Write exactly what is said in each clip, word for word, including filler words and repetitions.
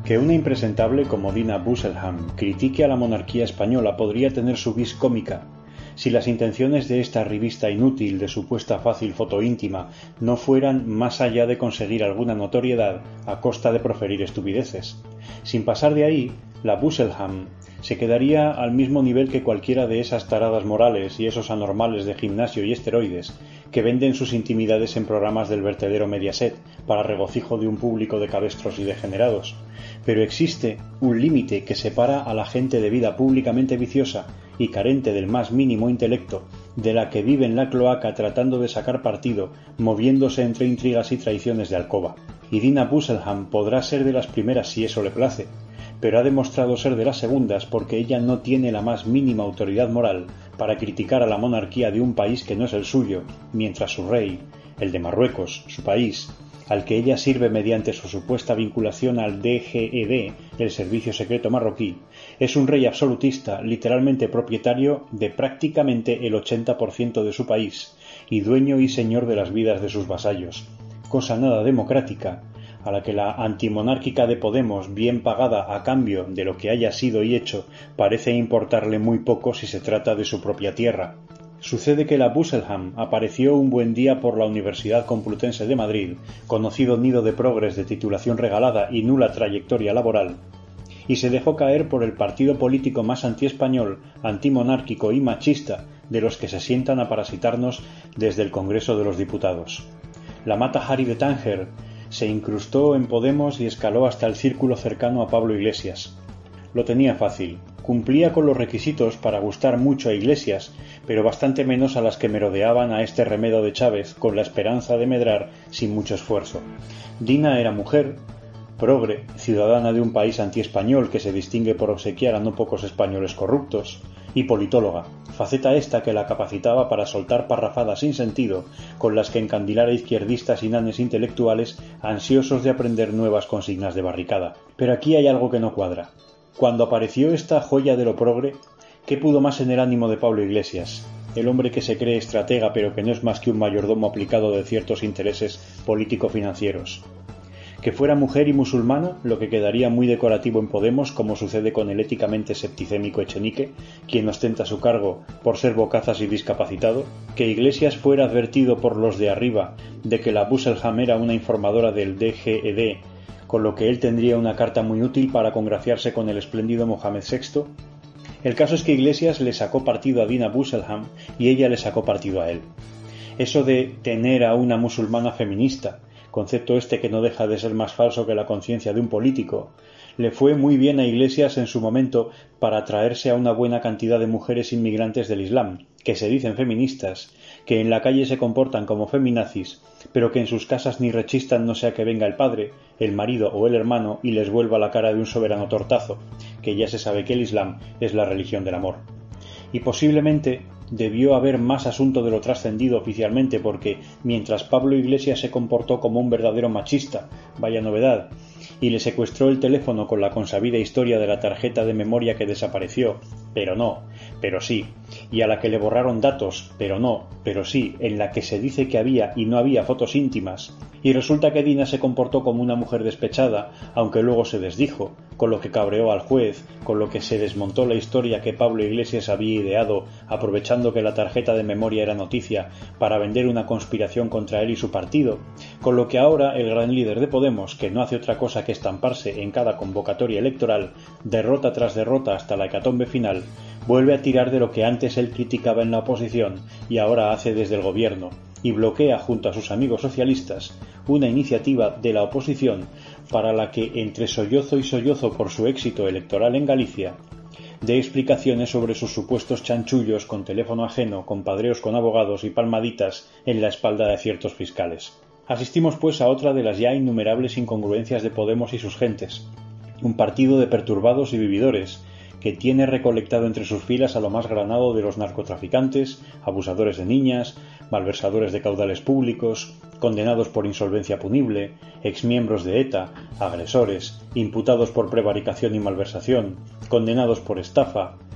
Que una impresentable como Dina Busselham critique a la monarquía española podría tener su vis cómica si las intenciones de esta revista inútil de supuesta fácil foto íntima no fueran más allá de conseguir alguna notoriedad a costa de proferir estupideces. Sin pasar de ahí, la Busselham se quedaría al mismo nivel que cualquiera de esas taradas morales y esos anormales de gimnasio y esteroides que venden sus intimidades en programas del vertedero Mediaset para regocijo de un público de cabestros y degenerados. Pero existe un límite que separa a la gente de vida públicamente viciosa y carente del más mínimo intelecto, de la que vive en la cloaca tratando de sacar partido, moviéndose entre intrigas y traiciones de alcoba. Y Dina Busselham podrá ser de las primeras si eso le place, pero ha demostrado ser de las segundas porque ella no tiene la más mínima autoridad moral para criticar a la monarquía de un país que no es el suyo, mientras su rey, el de Marruecos, su país, al que ella sirve mediante su supuesta vinculación al D G E D, el servicio secreto marroquí, es un rey absolutista, literalmente propietario de prácticamente el ochenta por ciento de su país y dueño y señor de las vidas de sus vasallos, cosa nada democrática, a la que la antimonárquica de Podemos, bien pagada a cambio de lo que haya sido y hecho, parece importarle muy poco si se trata de su propia tierra. Sucede que la Busselham apareció un buen día por la Universidad Complutense de Madrid, conocido nido de progres de titulación regalada y nula trayectoria laboral, y se dejó caer por el partido político más antiespañol, antimonárquico y machista de los que se sientan a parasitarnos desde el Congreso de los Diputados. La Mata Hari de Tánger se incrustó en Podemos y escaló hasta el círculo cercano a Pablo Iglesias. Lo tenía fácil. Cumplía con los requisitos para gustar mucho a Iglesias, pero bastante menos a las que merodeaban a este remedo de Chávez con la esperanza de medrar sin mucho esfuerzo. Dina era mujer, progre, ciudadana de un país antiespañol que se distingue por obsequiar a no pocos españoles corruptos, y politóloga, faceta esta que la capacitaba para soltar parrafadas sin sentido con las que encandilar a izquierdistas y nanes intelectuales ansiosos de aprender nuevas consignas de barricada. Pero aquí hay algo que no cuadra. Cuando apareció esta joya de lo progre, ¿qué pudo más en el ánimo de Pablo Iglesias? El hombre que se cree estratega pero que no es más que un mayordomo aplicado de ciertos intereses político-financieros. Que fuera mujer y musulmana, lo que quedaría muy decorativo en Podemos, como sucede con el éticamente septicémico Echenique, quien ostenta su cargo por ser bocazas y discapacitado. Que Iglesias fuera advertido por los de arriba de que la Busselham era una informadora del D G E D, con lo que él tendría una carta muy útil para congraciarse con el espléndido Mohamed sexto. El caso es que Iglesias le sacó partido a Dina Busselham y ella le sacó partido a él. Eso de tener a una musulmana feminista, concepto este que no deja de ser más falso que la conciencia de un político, le fue muy bien a Iglesias en su momento para atraerse a una buena cantidad de mujeres inmigrantes del Islam, que se dicen feministas, que en la calle se comportan como feminazis, pero que en sus casas ni rechistan no sea que venga el padre, el marido o el hermano y les vuelva la cara de un soberano tortazo, que ya se sabe que el Islam es la religión del amor. Y posiblemente debió haber más asunto de lo trascendido oficialmente porque, mientras Pablo Iglesias se comportó como un verdadero machista, vaya novedad, y le secuestró el teléfono con la consabida historia de la tarjeta de memoria que desapareció, pero no, pero sí, y a la que le borraron datos, pero no, pero sí, en la que se dice que había y no había fotos íntimas, y resulta que Dina se comportó como una mujer despechada, aunque luego se desdijo, con lo que cabreó al juez, con lo que se desmontó la historia que Pablo Iglesias había ideado, aprovechando que la tarjeta de memoria era noticia, para vender una conspiración contra él y su partido, con lo que ahora el gran líder de Podemos, que no hace otra cosa que estamparse en cada convocatoria electoral, derrota tras derrota hasta la hecatombe final, vuelve a tirar de lo que antes él criticaba en la oposición y ahora hace desde el gobierno, y bloquea junto a sus amigos socialistas una iniciativa de la oposición para la que, entre sollozo y sollozo por su éxito electoral en Galicia, dé explicaciones sobre sus supuestos chanchullos con teléfono ajeno, compadreos con abogados y palmaditas en la espalda de ciertos fiscales. Asistimos pues a otra de las ya innumerables incongruencias de Podemos y sus gentes, un partido de perturbados y vividores, que tiene recolectado entre sus filas a lo más granado de los narcotraficantes, abusadores de niñas, malversadores de caudales públicos, condenados por insolvencia punible, exmiembros de ETA, agresores, imputados por prevaricación y malversación, condenados por estafa,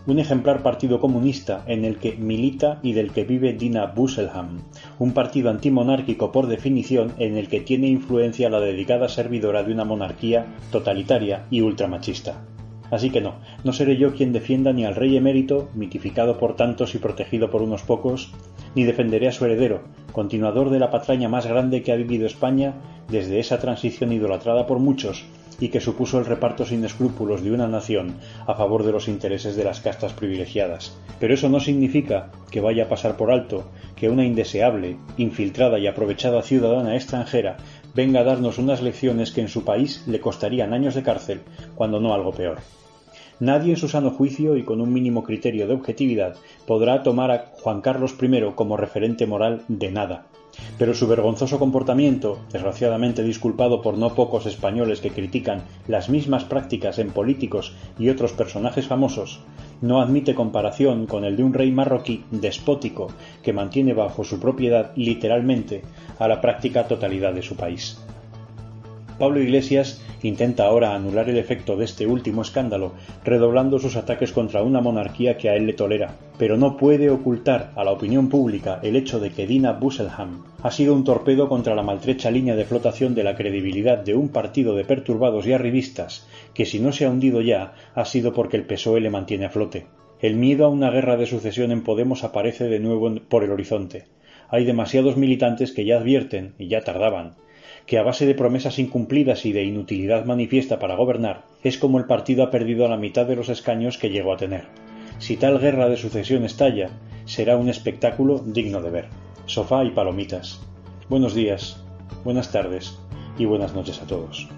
un ejemplar partido comunista en el que milita y del que vive Dina Busselham, un partido antimonárquico por definición en el que tiene influencia la dedicada servidora de una monarquía totalitaria y ultramachista. Así que no, no seré yo quien defienda ni al rey emérito, mitificado por tantos y protegido por unos pocos, ni defenderé a su heredero, continuador de la patraña más grande que ha vivido España desde esa transición idolatrada por muchos, y que supuso el reparto sin escrúpulos de una nación a favor de los intereses de las castas privilegiadas. Pero eso no significa que vaya a pasar por alto que una indeseable, infiltrada y aprovechada ciudadana extranjera venga a darnos unas lecciones que en su país le costarían años de cárcel, cuando no algo peor. Nadie en su sano juicio y con un mínimo criterio de objetividad podrá tomar a Juan Carlos primero como referente moral de nada. Pero su vergonzoso comportamiento, desgraciadamente disculpado por no pocos españoles que critican las mismas prácticas en políticos y otros personajes famosos, no admite comparación con el de un rey marroquí despótico que mantiene bajo su propiedad literalmente a la práctica totalidad de su país. Pablo Iglesias intenta ahora anular el efecto de este último escándalo, redoblando sus ataques contra una monarquía que a él le tolera, pero no puede ocultar a la opinión pública el hecho de que Dina Busselham ha sido un torpedo contra la maltrecha línea de flotación de la credibilidad de un partido de perturbados y arribistas que, si no se ha hundido ya, ha sido porque el P S O E le mantiene a flote. El miedo a una guerra de sucesión en Podemos aparece de nuevo por el horizonte. Hay demasiados militantes que ya advierten, y ya tardaban, que a base de promesas incumplidas y de inutilidad manifiesta para gobernar, es como el partido ha perdido la mitad de los escaños que llegó a tener. Si tal guerra de sucesión estalla, será un espectáculo digno de ver. Sofá y palomitas. Buenos días, buenas tardes y buenas noches a todos.